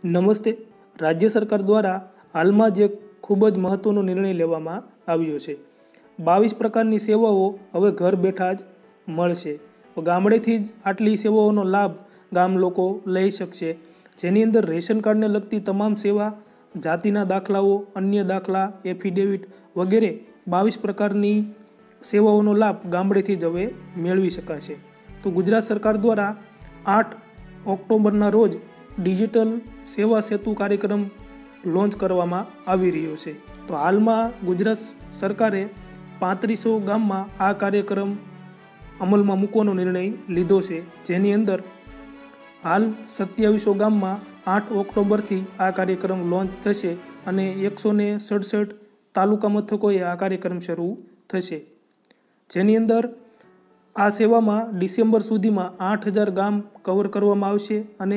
નમસ્તે। રાજ્ય સરકાર દ્વારા હાલમાં જ એક ખૂબ જ મહત્વનો નિર્ણય લેવામાં આવ્યો છે। 22 પ્રકારની સેવાઓ હવે ઘર બેઠા જ મળશે। ગામડેથી જ આટલી સેવાઓનો લાભ ગામ લોકો લઈ શકશે, જેની અંદર રેશન કાર્ડને લગતી તમામ સેવા, જાતિના દાખલાઓ, અન્ય દાખલા, એફિડેવિટ વગેરે 22 પ્રકારની સેવાઓનો લાભ ગામડેથી જ હવે મેળવી શકાશે। તો ગુજરાત સરકાર દ્વારા 8 ઓક્ટોબરના રોજ ડિજિટલ સેવા સેતુ કાર્યક્રમ લોન્ચ કરવામાં આવી રહ્યો છે। તો હાલમાં ગુજરાત સરકારે 3500 ગામમાં આ કાર્યક્રમ અમલમાં મૂકવાનો નિર્ણય લીધો છે, જેની અંદર હાલ 2700 ગામમાં 8 ઓક્ટોબરથી આ કાર્યક્રમ લોન્ચ થશે અને 167 તાલુકા મથકોએ આ કાર્યક્રમ શરૂ થશે, જેની અંદર આ સેવામાં ડિસેમ્બર સુધીમાં 8000 ગામ કવર કરવામાં આવશે અને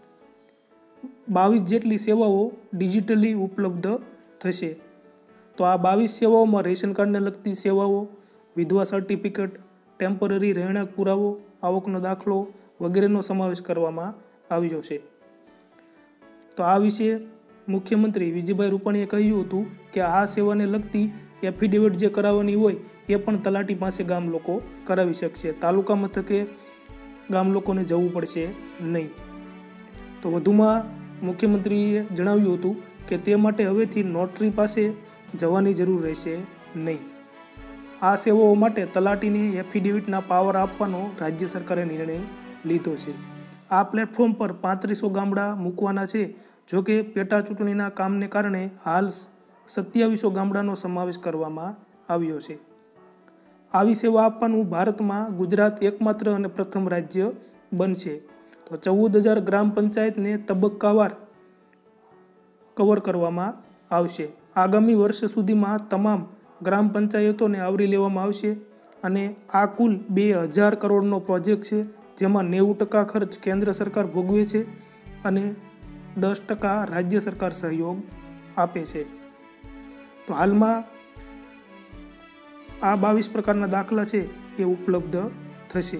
22 જેટલી સેવાઓ ડિજિટલી ઉપલબ્ધ થશે। તો આ 22 સેવાઓમાં રેશન કાર્ડને લગતી સેવાઓ, વિધવા સર્ટિફિકેટ, ટેમ્પરરી રહેણાંક પુરાવો, આવકનો દાખલો વગેરેનો સમાવેશ કરવામાં આવ્યો છે। તો આ વિશે મુખ્યમંત્રી વિજયભાઈ રૂપાણીએ કહ્યું હતું કે આ સેવાને લગતી એફિડેવિટ જે કરાવવાની હોય એ પણ તલાટી પાસે ગામ લોકો કરાવી શકશે। તાલુકા મથકે ગામ લોકોને જવું પડશે નહીં। તો વધુમાં મુખ્યમંત્રીએ જણાવ્યું હતું કે તે માટે હવેથી નોટરી પાસે જવાની જરૂર રહેશે નહીં। આ સેવાઓ માટે તલાટીને એફિડેવિટના પાવર આપવાનો રાજ્ય સરકારે નિર્ણય લીધો છે। આ પ્લેટફોર્મ પર 3500 ગામડા મૂકવાના છે। જો કે પેટા ચૂંટણીના કામને કારણે હાલ 2700 ગામડાનો સમાવેશ કરવામાં આવ્યો છે। આવી સેવા આપવાનું ભારતમાં ગુજરાત એકમાત્ર અને પ્રથમ રાજ્ય બનશે। તો 14000 ગ્રામ પંચાયતને તબક્કાવાર કવર કરવામાં આવશે। આગામી વર્ષ સુધીમાં તમામ ગ્રામ પંચાયતોને આવરી લેવામાં આવશે અને આ કુલ 2000 કરોડનો પ્રોજેક્ટ છે, જેમાં 90% ખર્ચ કેન્દ્ર સરકાર ભોગવે છે અને 10% રાજ્ય સરકાર સહયોગ આપે છે। તો હાલમાં આ 22 પ્રકારના દાખલા છે એ ઉપલબ્ધ થશે,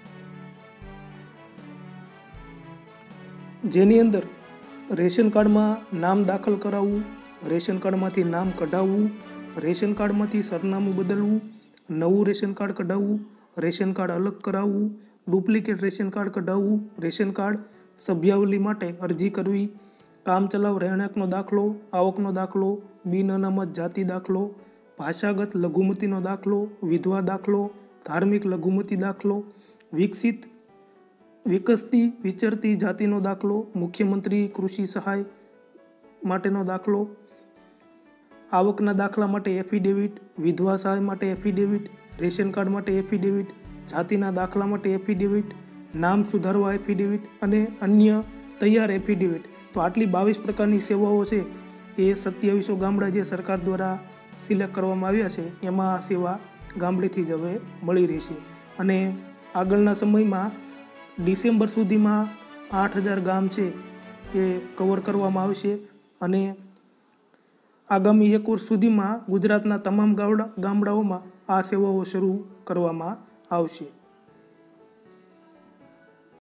જેની અંદર રેશન કાર્ડમાં નામ દાખલ કરાવવું, રેશન કાર્ડમાંથી નામ કઢાવવું, રેશન કાર્ડમાંથી સરનામું બદલવું, નવું રેશન કાર્ડ કઢાવવું, રેશન કાર્ડ અલગ કરાવવું, ડુપ્લિકેટ રેશન કાર્ડ કઢાવવું, રેશન કાર્ડ સભ્યાવલી માટે અરજી કરવી, કામચલાઉ રહેણાંકનો દાખલો, આવકનો દાખલો, બિન અનામત જાતિ દાખલો, ભાષાગત લઘુમતીનો દાખલો, વિધવા દાખલો, ધાર્મિક લઘુમતી દાખલો, વિકસતી વિચરતી જાતિનો દાખલો, મુખ્યમંત્રી કૃષિ સહાય માટેનો દાખલો, આવકના દાખલા માટે એફિડેવિટ, વિધવા સહાય માટે એફિડેવિટ, રેશન કાર્ડ માટે એફિડેવિટ, જાતિના દાખલા માટે એફિડેવિટ, નામ સુધારવા એફિડેવિટ અને અન્ય તૈયાર એફિડેવિટ। તો આટલી 22 પ્રકારની સેવાઓ છે એ 2700 ગામડા જે સરકાર દ્વારા સિલેક્ટ કરવામાં આવ્યા છે એમાં આ સેવા ગામડેથી જ હવે મળી રહેશે અને આગળના સમયમાં ડિસેમ્બર સુધીમાં 8000 ગામ છે એ કવર કરવામાં આવશે અને આગામી 1 વર્ષ સુધીમાં ગુજરાતના તમામ ગામડાઓમાં આ સેવાઓ શરૂ કરવામાં આવશે।